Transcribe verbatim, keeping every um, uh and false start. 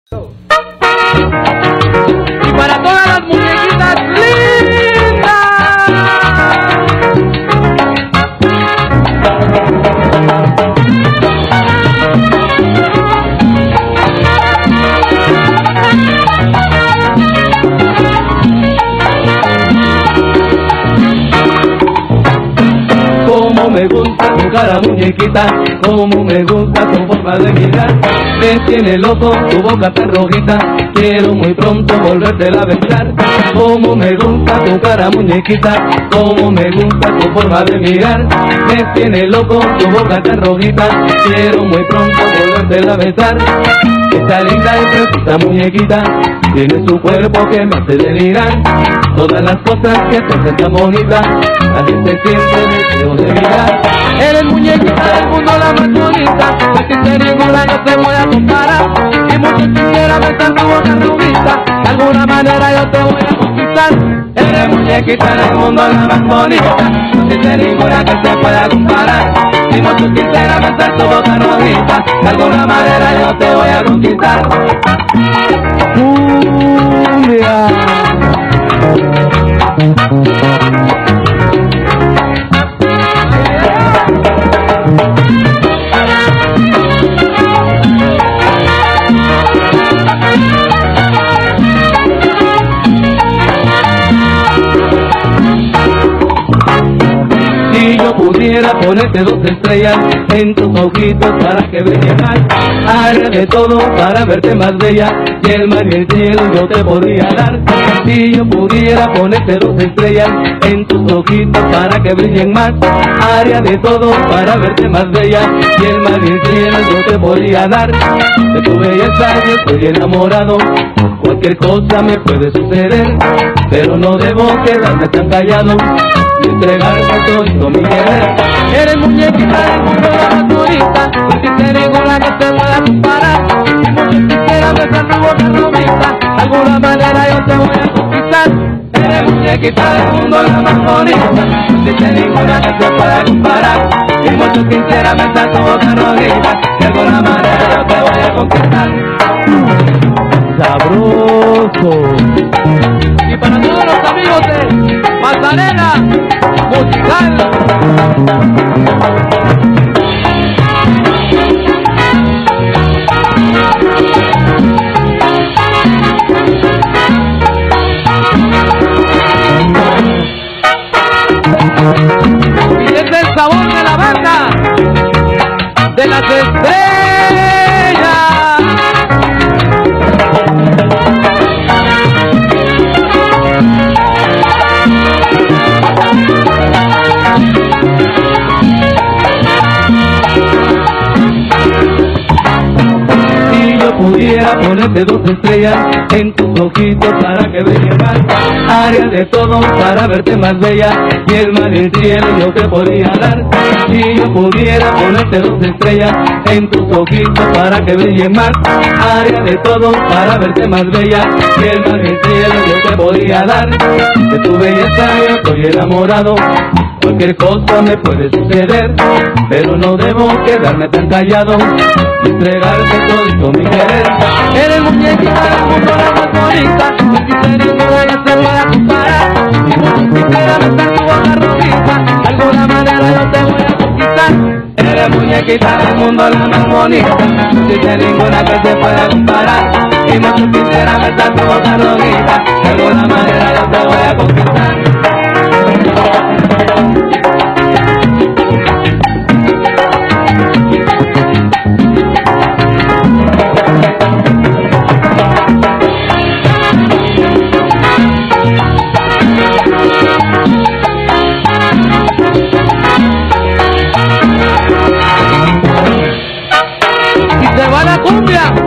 Y para todas las muñequitas lindas. Como me gusta tu cara, muñequita, como me gusta tu forma de mirar. Me tiene loco tu boca tan rojita, quiero muy pronto volvértela a besar. Como me gusta tu cara, muñequita, como me gusta tu forma de mirar. Me tiene loco tu boca tan rojita, quiero muy pronto volvértela a besar. Esta linda y preciosa muñequita tiene su cuerpo que me hace delirar. Todas las cosas que te hacen tan bonita, la gente siente deseo de mirar. Eres muñequita del mundo la más bonita, no existe ninguna, no te voy a comparar. Y mucho sinceramente en tu boca rubita, de alguna manera yo te voy a conquistar. Eres muñequita del mundo la más bonita, no existe ninguna que se pueda comparar. Y mucho sinceramente en tu boca rubita, de alguna manera yo te voy a conquistar. Cumbia. Si yo pudiera ponerte dos estrellas en tus ojitos para que brillen más, haría de todo para verte más bella, y el mar y el cielo yo te podría dar. Si yo pudiera ponerte dos estrellas en tus ojitos para que brillen más, haría de todo para verte más bella, y el mar y el cielo yo te podría dar. De tu belleza yo estoy enamorado, cualquier cosa me puede suceder, pero no debo quedarme tan callado y entregarme todo mi querer. Eres muñequita del mundo la más bonita, no existe ninguna que te pueda comparar. Y mucho quisiera besar tu boca rubita, de alguna manera yo te voy a conquistar. Eres muñequita del mundo la más bonita, no existe ninguna que te pueda comparar. Y mucho quisiera besar tu boca rubita, de alguna manera yo te voy a conquistar. Sabroso. Y para todos los amigos de Pasarela Musical. Y es el sabor de la banda de las estrellas. Pudiera ponerte dos estrellas en tus ojitos para que brillen más, haría de todo para verte más bella, y el mar y el cielo yo te podría dar. Si yo pudiera ponerte dos estrellas en tus ojitos para que brillen más, haría de todo para verte más bella, y el mar y el cielo yo te podría dar. De tu belleza yo estoy enamorado, cualquier cosa me puede suceder, pero no debo quedarme tan callado y entregarte todo mi querer. Eres muñequita del mundo la más bonita, no existe ninguna que se pueda comparar. Y mucho quisiera besar tu boca rubita, de alguna manera yo te voy a conquistar. Eres muñequita del mundo la más bonita, no existe ninguna que se pueda comparar. Y mucho quisiera besar tu boca rubita, de alguna manera yo te voy a conquistar. Y se va la cumbia.